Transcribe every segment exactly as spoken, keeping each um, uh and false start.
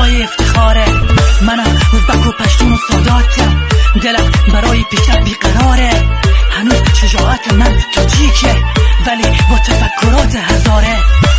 جای افتخاره. منم ازبک و پشتون و ساداتم، دلم برای پیشرفت بیقراره. هنوز شجاعت من تاجیکه ولی با تفکرات هزاره.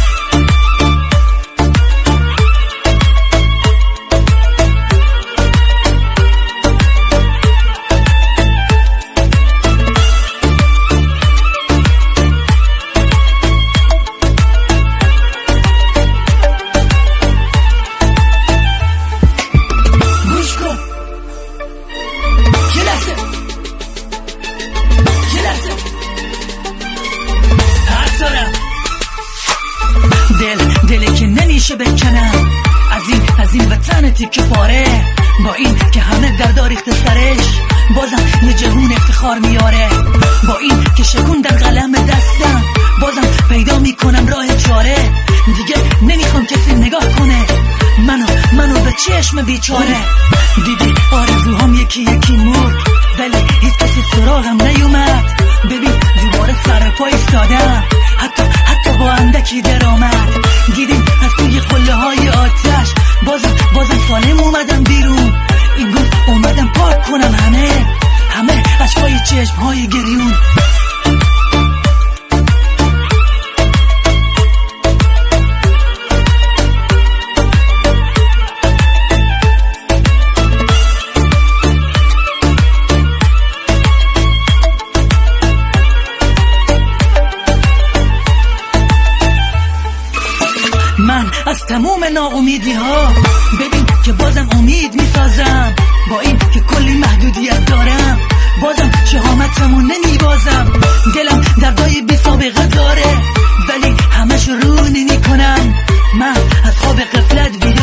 دل دلی که نمیشه بکنم از این از این وطن تیکه پاره. با این که همه دردار ریخته سرش بازم یه جهون افتخار میاره. با این که شکون در قلم دستم بازم پیدا میکنم راه چاره. دیگه نمیخوام کسی نگاه کنه منو منو به چشم بیچاره. دیدی آرزوهام یکی یکی مرد ولی هیچ کسی سراغم نیومد. ببین دوباره سر پای ایستادم حتی حتی با اندکی درآمد. دیدیم از توی خله های آتش بازم بازم سالم اومدم بیرون. این گل اومدم پاک کنم همه همه اشکای چشم های گریون. من از تموم ناامیدی ها ببین که بازم امید میسازم. با این که کلی محدودیت دارم بازم شهامتمو نمیبازم. دلم دردای بی سابقه داره ولی همش رو نمی کنم. من از خواب غفلت